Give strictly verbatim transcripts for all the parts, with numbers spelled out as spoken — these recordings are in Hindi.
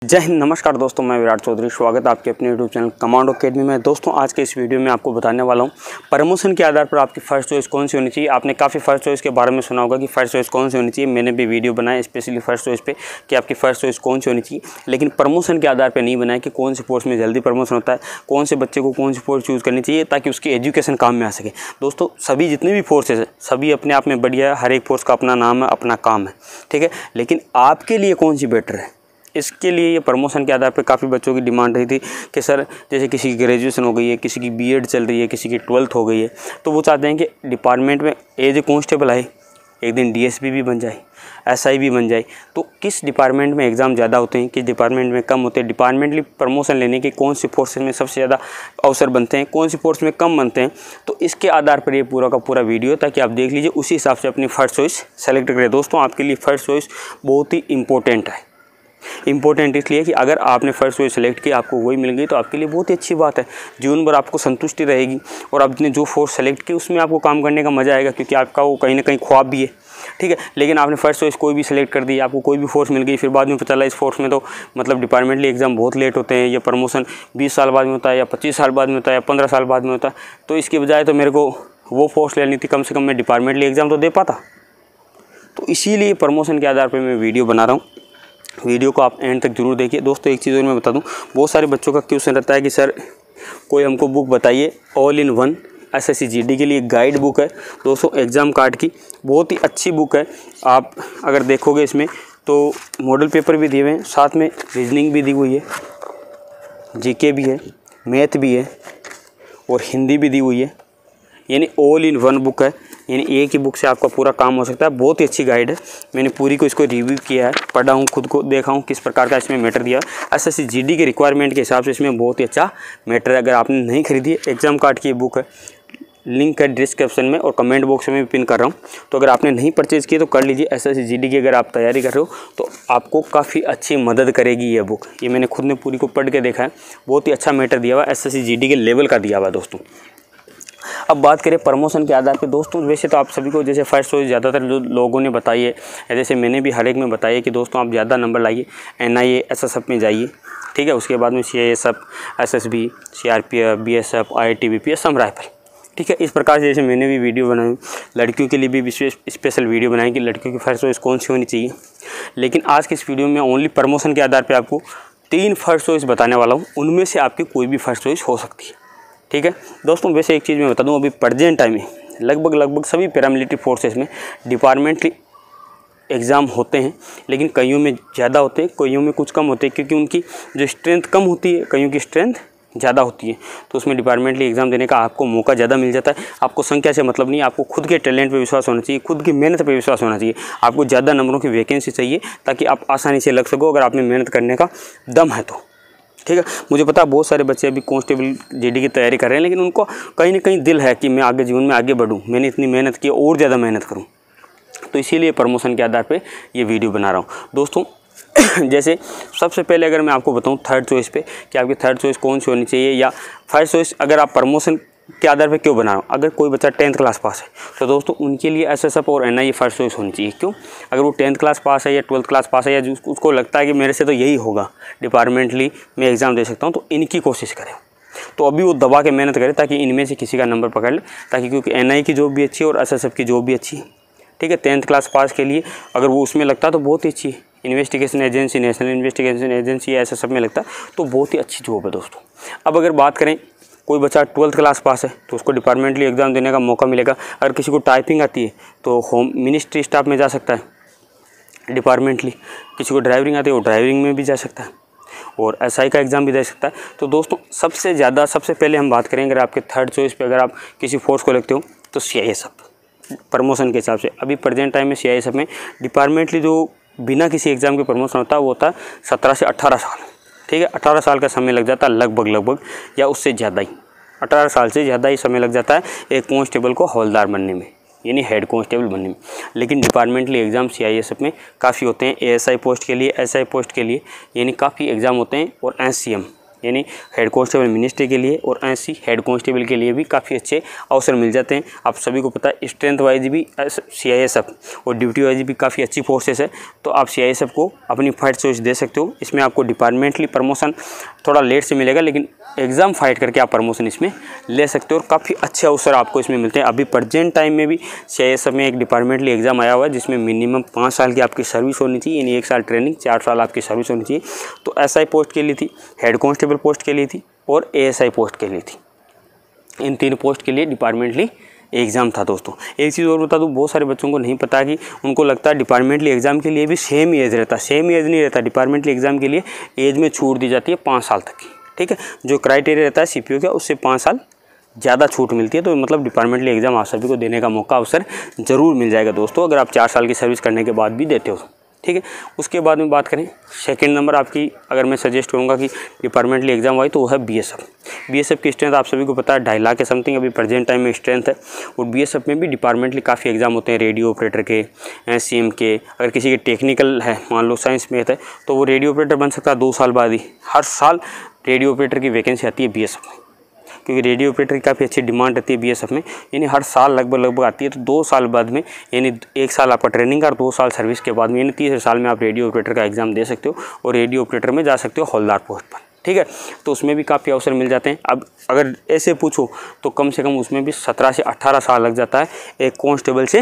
जय हिंद, नमस्कार दोस्तों, मैं विराट चौधरी। स्वागत है आपके अपने यूट्यूब चैनल कमांडो अकेडमी में। दोस्तों आज के इस वीडियो में आपको बताने वाला हूं प्रमोशन के आधार पर आपकी फर्स्ट चॉइस कौन सी होनी चाहिए। आपने काफ़ी फर्स्ट चॉइस के बारे में सुना होगा कि फर्स्ट चॉइस कौन सी होनी चाहिए। मैंने भी वीडियो बनाया स्पेशली फर्स्ट चॉइस पे कि आपकी फर्स्ट चॉइस कौन सी होनी चाहिए, लेकिन प्रमोशन के आधार पर नहीं बनाया कि कौन सी पोस्ट में जल्दी प्रमोशन होता है, कौन से बच्चे को कौन सी पोस्ट चूज़ करनी चाहिए ताकि उसकी एजुकेशन काम में आ सके। दोस्तों सभी जितने भी फोर्सेज हैं सभी अपने आप में बढ़िया है, हर एक फोर्स का अपना नाम है, अपना काम है, ठीक है। लेकिन आपके लिए कौन सी बेटर है, इसके लिए ये प्रमोशन के आधार पर काफ़ी बच्चों की डिमांड रही थी कि सर जैसे किसी की ग्रेजुएशन हो गई है, किसी की बीएड चल रही है, किसी की ट्वेल्थ हो गई है, तो वो चाहते हैं कि डिपार्टमेंट में एज ए कांस्टेबल आए, एक दिन डीएसपी भी बन जाए, एसआई भी बन जाए। तो किस डिपार्टमेंट में एग्ज़ाम ज़्यादा होते हैं, किस डिपार्टमेंट में कम होते हैं, डिपार्टमेंटली प्रमोशन लेने के कौन सी फोर्सेज में सबसे ज़्यादा अवसर बनते हैं, कौन सी फोर्स में कम बनते हैं, तो इसके आधार पर ये पूरा का पूरा वीडियो ताकि आप देख लीजिए, उसी हिसाब से अपनी फर्स्ट चॉइस सेलेक्ट करें। दोस्तों आपके लिए फर्स्ट चॉइस बहुत ही इंपॉर्टेंट है। इंपॉर्टेंट इसलिए कि अगर आपने फर्स्ट चॉइस सेलेक्ट की, आपको वही मिल गई, तो आपके लिए बहुत ही अच्छी बात है। जीवन भर आपको संतुष्टि रहेगी और आपने जो फोर्स सेलेक्ट की उसमें आपको काम करने का मज़ा आएगा, क्योंकि आपका वो कहीं ना कहीं ख्वाब भी है, ठीक है। लेकिन आपने फर्स्ट चॉइस कोई भी सेलेक्ट कर दी, आपको कोई भी फोर्स मिल गई, फिर बाद में पता चला इस फोर्स में तो मतलब डिपार्टमेंटली एग्जाम बहुत लेट होते हैं, या प्रमोशन बीस साल बाद में होता है, या पच्चीस साल बाद में होता है, या पंद्रह साल बाद में होता है, तो इसके बजाय तो मेरे को वो फोर्स लेनी थी, कम से कम मैं डिपार्टमेंटली एग्ज़ाम तो दे पाता। तो इसीलिए प्रमोशन के आधार पर मैं वीडियो बना रहा हूँ। वीडियो को आप एंड तक जरूर देखिए। दोस्तों एक चीज़ और मैं बता दूं, बहुत सारे बच्चों का क्वेश्चन रहता है कि सर कोई हमको बुक बताइए all in one SSC GD के लिए गाइड बुक है। दोस्तों एग्ज़ाम कार्ड की बहुत ही अच्छी बुक है। आप अगर देखोगे इसमें तो मॉडल पेपर भी दिए हुए हैं, साथ में रीजनिंग भी दी हुई है, जीके भी है, मैथ भी है और हिंदी भी दी हुई है, यानी ऑल इन वन बुक है। यानी एक ही बुक से आपका पूरा काम हो सकता है। बहुत ही अच्छी गाइड है। मैंने पूरी को इसको रिव्यू किया है, पढ़ा हूँ, खुद को देखा हूँ किस प्रकार का इसमें मैटर दिया है। एसएससी जीडी के रिक्वायरमेंट के हिसाब से इसमें बहुत ही अच्छा मैटर है। अगर आपने नहीं खरीदी है, एग्जाम कार्ड की बुक है, लिंक है डिस्क्रिप्शन में और कमेंट बॉक्स में भी पिन कर रहा हूँ। तो अगर आपने नहीं परचेज़ की तो कर लीजिए। एसएससी जीडी की अगर आप तैयारी कर रहे हो तो आपको काफ़ी अच्छी मदद करेगी ये बुक। ये मैंने खुद ने पूरी को पढ़ के देखा है, बहुत ही अच्छा मैटर दिया हुआ है, एसएससी जीडी के लेवल का दिया हुआ है। दोस्तों अब बात करें प्रमोशन के आधार पे, दोस्तों वैसे तो आप सभी को जैसे फर्स्ट चॉइस ज़्यादातर जो लोगों ने बताई है, जैसे मैंने भी हर एक में बताया कि दोस्तों आप ज़्यादा नंबर लाइए, एनआईए एसएसएफ में जाइए, ठीक है। उसके बाद में CISF, SSB, CRPF, BSF, ITBP, Assam rifle, ठीक है। इस प्रकार से जैसे मैंने भी वीडियो बनाई, लड़कियों के लिए भी विशेष स्पेशल वीडियो बनाई कि लड़कियों की फर्स्ट चॉइस कौन सी होनी चाहिए। लेकिन आज के इस वीडियो में ओनली प्रमोशन के आधार पर आपको तीन फर्स्ट चॉइस बताने वाला हूँ, उनमें से आपकी कोई भी फर्स्ट चॉइस हो सकती है, ठीक है। दोस्तों वैसे एक चीज़ मैं बता दूं, अभी प्रेजेंट टाइम में लगभग लगभग सभी पैरामिलिट्री फोर्सेस में डिपार्टमेंटली एग्ज़ाम होते हैं, लेकिन कईयों में ज़्यादा होते हैं, कईयों में कुछ कम होते हैं, क्योंकि उनकी जो स्ट्रेंथ कम होती है, कईयों की स्ट्रेंथ ज़्यादा होती है। तो उसमें डिपार्टमेंटली एग्ज़ाम देने का आपको मौका ज़्यादा मिल जाता है। आपको संख्या से मतलब नहीं, आपको खुद के टैलेंट पे विश्वास होना चाहिए, खुद की मेहनत पे विश्वास होना चाहिए। आपको ज़्यादा नंबरों की वैकेंसी चाहिए ताकि आप आसानी से लग सको, अगर आपने मेहनत करने का दम है तो, ठीक है। मुझे पता है बहुत सारे बच्चे अभी कांस्टेबल जीडी की तैयारी कर रहे हैं, लेकिन उनको कहीं ना कहीं दिल है कि मैं आगे जीवन में आगे बढ़ूं, मैंने इतनी मेहनत की और ज़्यादा मेहनत करूं, तो इसीलिए प्रमोशन के आधार पे ये वीडियो बना रहा हूं। दोस्तों जैसे सबसे पहले अगर मैं आपको बताऊं थर्ड चॉइस पे कि आपकी थर्ड चॉइस कौन सी होनी चाहिए, या फर्स्ट चॉइस अगर आप प्रमोशन के आधार पे क्यों बना रहा हूँ। अगर कोई बच्चा टेंथ क्लास पास है तो दोस्तों उनके लिए एसएसएफ और एनआईए फर्स्ट चॉइस होनी चाहिए। क्यों? अगर वो टेंथ क्लास पास है या ट्वेल्थ क्लास पास है, या उसको लगता है कि मेरे से तो यही होगा, डिपार्टमेंटली मैं एग्ज़ाम दे सकता हूँ, तो इनकी कोशिश करें। तो अभी वो दबा के मेहनत करें ताकि इनमें से किसी का नंबर पकड़ ले, ताकि क्योंकि एनआई की जॉब भी अच्छी है और एसएसएफ की जॉब भी अच्छी है, ठीक है। टेंथ क्लास पास के लिए अगर वो उसमें लगता है तो बहुत ही अच्छी है। Investigation agency, national investigation agency, SSF में लगता है तो बहुत ही अच्छी जॉब है दोस्तों। अब अगर बात करें कोई बच्चा ट्वेल्थ क्लास पास है तो उसको डिपार्टमेंटली एग्ज़ाम देने का मौका मिलेगा। अगर किसी को टाइपिंग आती है तो होम मिनिस्ट्री स्टाफ में जा सकता है डिपार्टमेंटली, किसी को ड्राइविंग आती है वो ड्राइविंग में भी जा सकता है, और एसआई का एग्ज़ाम भी दे सकता है। तो दोस्तों सबसे ज़्यादा सबसे पहले हम बात करेंगे, अगर आपके थर्ड चॉइस पे अगर आप किसी फोर्स को लगते हो तो सीआईएसएफ प्रमोशन के हिसाब से अभी प्रेजेंट टाइम में सीआईएसएफ में डिपार्टमेंटली जो बिना किसी एग्ज़ाम के प्रमोशन होता है वो होता है सत्रह से अट्ठारह साल, ठीक है। अठारह साल का समय लग जाता है लगभग लगभग, या उससे ज़्यादा ही, अठारह साल से ज़्यादा ही समय लग जाता है एक कांस्टेबल को हवलदार बनने में, यानी हेड कांस्टेबल बनने में। लेकिन डिपार्टमेंटली एग्ज़ाम सीआईएसएफ में काफ़ी होते हैं, एएसआई पोस्ट के लिए, एसआई पोस्ट के लिए, यानी काफ़ी एग्ज़ाम होते हैं, और एससीएम यानी हेड कांस्टेबल मिनिस्ट्री के लिए और एससी हेड कांस्टेबल के लिए भी काफ़ी अच्छे अवसर मिल जाते हैं। आप सभी को पता है स्ट्रेंथ वाइज भी सीआईएसएफ और ड्यूटी वाइज भी काफ़ी अच्छी फोर्सेस है, तो आप सीआईएसएफ को अपनी फर्स्ट चॉइस दे सकते हो। इसमें आपको डिपार्टमेंटली प्रमोशन थोड़ा लेट से मिलेगा, लेकिन एग्ज़ाम फाइट करके आप प्रमोशन इसमें ले सकते हो और काफ़ी अच्छे अवसर आपको इसमें मिलते हैं। अभी प्रेजेंट टाइम में भी सीआईएसएफ में एक डिपार्टमेंटली एग्जाम आया हुआ है जिसमें मिनिमम पाँच साल की आपकी सर्विस होनी चाहिए, यानी एक साल ट्रेनिंग, चार साल आपकी सर्विस होनी चाहिए। तो एसआई पोस्ट के लिए थी, हेड कांस्टेबल पोस्ट के लिए थी और एएसआई पोस्ट के लिए थी। इन तीन पोस्ट के लिए डिपार्टमेंटली एग्ज़ाम था दोस्तों। एक चीज़ और बता दूँ, बहुत सारे बच्चों को नहीं पता कि उनको लगता है डिपार्टमेंटली एग्ज़ाम के लिए भी सेम एज रहता है। सेम एज नहीं रहता, डिपार्टमेंटली एग्ज़ाम के लिए एज में छूट दी जाती है पाँच साल तक की। ठीक है, जो क्राइटेरिया रहता है सीपीओ का उससे पाँच साल ज़्यादा छूट मिलती है। तो मतलब डिपार्टमेंटली एग्ज़ाम आप सभी को देने का मौका अवसर ज़रूर मिल जाएगा दोस्तों, अगर आप चार साल की सर्विस करने के बाद भी देते हो। ठीक है, उसके बाद में बात करें सेकंड नंबर आपकी, अगर मैं सजेस्ट करूंगा कि डिपार्टमेंटली एग्जाम हुआ तो वो है बीएसएफ। बीएसएफ की स्ट्रेंथ आप सभी को पता है ढाई लाख के समथिंग अभी प्रेजेंट टाइम में स्ट्रेंथ है। और बीएसएफ में भी डिपार्टमेंटली काफ़ी एग्जाम होते हैं, रेडियो ऑपरेटर के, एससीएम के। अगर किसी के टेक्निकल है, मान लो साइंस में है, तो वो रेडियो ऑपरेटर बन सकता है दो साल बाद ही। हर साल रेडियो ऑपरेटर की वैकेंसी आती है बीएसएफ में, क्योंकि रेडियो ऑपरेटर की काफ़ी अच्छी डिमांड रहती है बीएसएफ में, यानी हर साल लगभग लगभग आती है। तो दो साल बाद में, यानी एक साल आपका ट्रेनिंग का और दो साल सर्विस के बाद में, यानी तीसरे साल में आप रेडियो ऑपरेटर का एग्जाम दे सकते हो और रेडियो ऑपरेटर में जा सकते हो हौलदार पोस्ट पर। ठीक है, तो उसमें भी काफ़ी अवसर मिल जाते हैं। अब अगर ऐसे पूछो तो कम से कम उसमें भी सत्रह से अट्ठारह साल लग जाता है एक कांस्टेबल से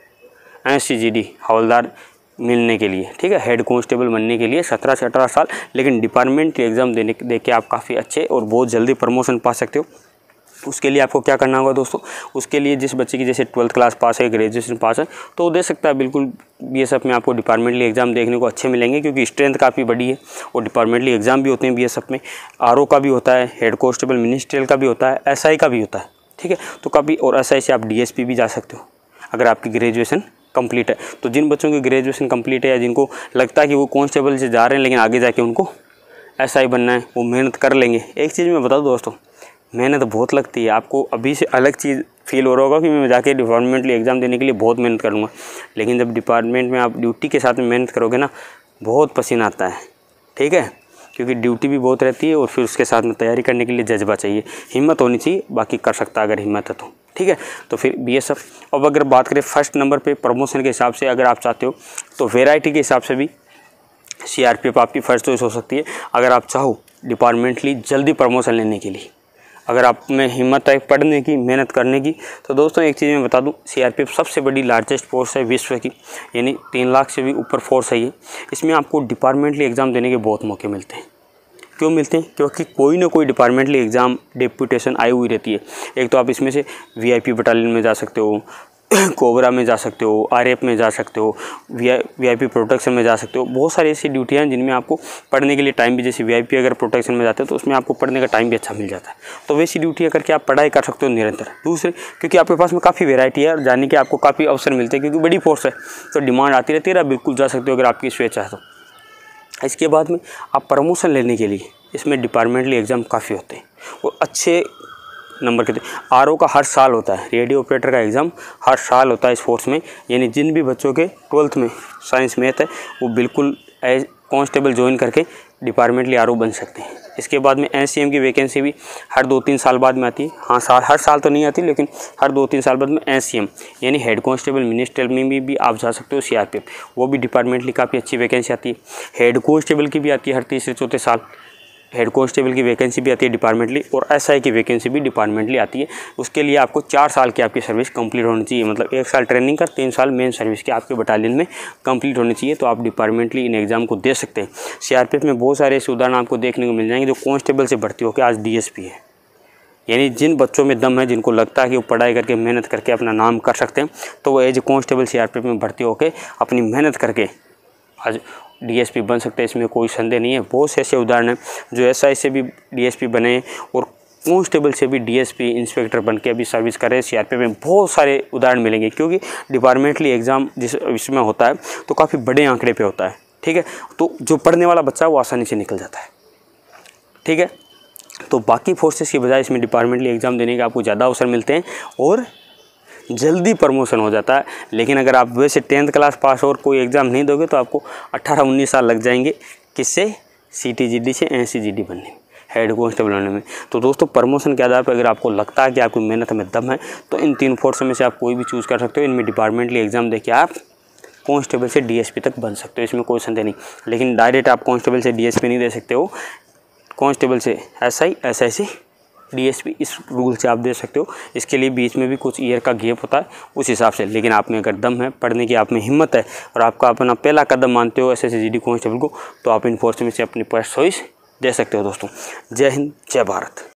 एससीजीडी हवलदार मिलने के लिए। ठीक है, हेड कांस्टेबल बनने के लिए सत्रह से अठारह साल, लेकिन डिपार्टमेंट के एग्ज़ाम देने दे के आप काफ़ी अच्छे और बहुत जल्दी प्रमोशन पा सकते हो। उसके लिए आपको क्या करना होगा दोस्तों, उसके लिए जिस बच्चे की जैसे ट्वेल्थ क्लास पास है, ग्रेजुएशन पास है, तो वो दे सकता है बिल्कुल बीएसएफ में। आपको डिपार्टमेंटली एग्ज़ाम देखने को अच्छे मिलेंगे क्योंकि स्ट्रेंथ काफ़ी बड़ी है और डिपार्टमेंटली एग्ज़ाम भी होते हैं बीएसएफ में। आरओ का भी होता है, हेड कांस्टेबल मिनिस्ट्रियल का भी होता है, एसआई का भी होता है। ठीक है, तो काफ़ी, और एसआई से आप डीएसपी भी जा सकते हो अगर आपकी ग्रेजुएशन कंप्लीट है। तो जिन बच्चों की ग्रेजुएशन कंप्लीट है या जिनको लगता है कि वो कांस्टेबल से जा रहे हैं लेकिन आगे जाके उनको एसआई बनना है, वो मेहनत कर लेंगे। एक चीज़ मैं बता दूं दोस्तों, मेहनत बहुत लगती है। आपको अभी से अलग चीज़ फील हो रहा होगा कि मैं जाके डिपार्टमेंटली एग्ज़ाम देने के लिए बहुत मेहनत करूँगा, लेकिन जब डिपार्टमेंट में आप ड्यूटी के साथ में मेहनत करोगे ना, बहुत पसीना आता है। ठीक है, क्योंकि ड्यूटी भी बहुत रहती है और फिर उसके साथ में तैयारी करने के लिए जज्बा चाहिए, हिम्मत होनी चाहिए। बाकी कर सकता है अगर हिम्मत है तो। ठीक है, तो फिर बीएसएफ। अब अगर बात करें फर्स्ट नंबर पे प्रमोशन के हिसाब से, अगर आप चाहते हो तो वैरायटी के हिसाब से भी सीआरपीएफ आपकी फर्स्ट चॉइस हो सकती है। अगर आप चाहो डिपार्टमेंटली जल्दी प्रमोशन लेने के लिए, अगर आप में हिम्मत है पढ़ने की, मेहनत करने की, तो दोस्तों एक चीज़ मैं बता दूं, सीआरपीएफ सबसे बड़ी लार्जेस्ट फोर्स है विश्व की, यानी तीन लाख से भी ऊपर फोर्स है ये। इसमें आपको डिपार्टमेंटली एग्ज़ाम देने के बहुत मौके मिलते हैं। क्यों मिलते हैं? क्योंकि कोई ना कोई डिपार्टमेंटली एग्ज़ाम डेपुटेशन आई हुई रहती है। एक तो आप इसमें से वीआईपी बटालियन में जा सकते हो, कोबरा में जा सकते हो, आरएफ में जा सकते हो, वीआईपी प्रोटेक्शन में जा सकते हो। बहुत सारी ऐसी ड्यूटियाँ हैं जिनमें आपको पढ़ने के लिए टाइम भी, जैसे वीआईपी अगर प्रोटेक्शन में जाते हो तो उसमें आपको पढ़ने का टाइम भी अच्छा मिल जाता है। तो वैसी ड्यूटियाँ करके आप पढ़ाई कर सकते हो निरंतर। दूसरे, क्योंकि आपके पास में काफ़ी वेराइटी है और जाने के आपको काफ़ी अवसर मिलते हैं, क्योंकि बड़ी फोर्स है तो डिमांड आती रहती है। आप बिल्कुल जा सकते हो अगर आपकी स्वेच्छा है तो। इसके बाद में आप प्रमोशन लेने के लिए इसमें डिपार्टमेंटली एग्ज़ाम काफ़ी होते हैं और अच्छे नंबर के। आरओ का हर साल होता है, रेडियो ऑपरेटर का एग्ज़ाम हर साल होता है इस फोर्स में। यानी जिन भी बच्चों के ट्वेल्थ में साइंस मैथ है वो बिल्कुल एज कांस्टेबल ज्वाइन करके डिपार्टमेंटली आरओ बन सकते हैं। इसके बाद में एससीएम की वैकेंसी भी हर दो तीन साल बाद में आती है। हाँ, साल हर साल तो नहीं आती, लेकिन हर दो तीन साल बाद में एससीएम यानी हेड कांस्टेबल मिनिस्ट्रियल में भी, भी आप जा सकते हो। सीआरपीएफ वो भी डिपार्टमेंटली काफ़ी अच्छी वैकेंसी आती है। हेड कांस्टेबल की भी आती है हर तीसरे चौथे साल, हेड कांस्टेबल की वैकेंसी भी आती है डिपार्टमेंटली, और एसआई की वैकेंसी भी डिपार्टमेंटली आती है। उसके लिए आपको चार साल की आपकी सर्विस कंप्लीट होनी चाहिए, मतलब एक साल ट्रेनिंग का, तीन साल मेन सर्विस की आपके बटालियन में कंप्लीट होनी चाहिए। तो आप डिपार्टमेंटली इन एग्ज़ाम को दे सकते हैं। सीआरपीएफ में बहुत सारे ऐसे उदाहरण आपको देखने को मिल जाएंगे जो कांस्टेबल से भर्ती होकर आज डीएसपी है। यानी जिन बच्चों में दम है, जिनको लगता है कि वो पढ़ाई करके मेहनत करके अपना नाम कर सकते हैं, तो वो एज कांस्टेबल सीआरपीएफ में भर्ती होकर अपनी मेहनत करके आज डीएसपी बन सकते हैं। इसमें कोई संदेह नहीं है। बहुत से ऐसे उदाहरण हैं जो एसआई से भी डीएसपी बने और कांस्टेबल से भी डीएसपी इंस्पेक्टर बन के अभी सर्विस कर रहे हैं। सीआरपीएफ में बहुत सारे उदाहरण मिलेंगे, क्योंकि डिपार्टमेंटली एग्ज़ाम जिस इसमें होता है तो काफ़ी बड़े आंकड़े पे होता है। ठीक है, तो जो पढ़ने वाला बच्चा है वो आसानी से निकल जाता है। ठीक है, तो बाकी फोर्सेस की बजाय इसमें डिपार्टमेंटली एग्ज़ाम देने के आपको ज़्यादा अवसर मिलते हैं और जल्दी प्रमोशन हो जाता है। लेकिन अगर आप वैसे टेंथ क्लास पास और कोई एग्ज़ाम नहीं दोगे तो आपको अट्ठारह उन्नीस साल लग जाएंगे। किससे? सीटीजीडी से एससीजीडी बनने में। हेड कांस्टेबल बनने में। तो दोस्तों प्रमोशन के आधार पर अगर आपको लगता है कि आपकी मेहनत में दम है तो इन तीन फोर्स में से आप कोई भी चूज़ कर सकते हो। इनमें डिपार्टमेंटली एग्जाम देके आप कांस्टेबल से डीएसपी तक बन सकते हो, इसमें कोई संदेह नहीं। लेकिन डायरेक्ट आप कांस्टेबल से डीएसपी नहीं दे सकते हो, कांस्टेबल से एसआई, एसआई से डीएसपी, इस रूल से आप दे सकते हो। इसके लिए बीच में भी कुछ ईयर का गैप होता है उस हिसाब से। लेकिन आप में अगर दम है, पढ़ने की आप में हिम्मत है और आपका अपना पहला कदम मानते हो एसएससी जीडी कांस्टेबल को, तो आप इन फोर्स में से अपनी फर्स्ट चॉइस दे सकते हो दोस्तों। जय हिंद, जय भारत।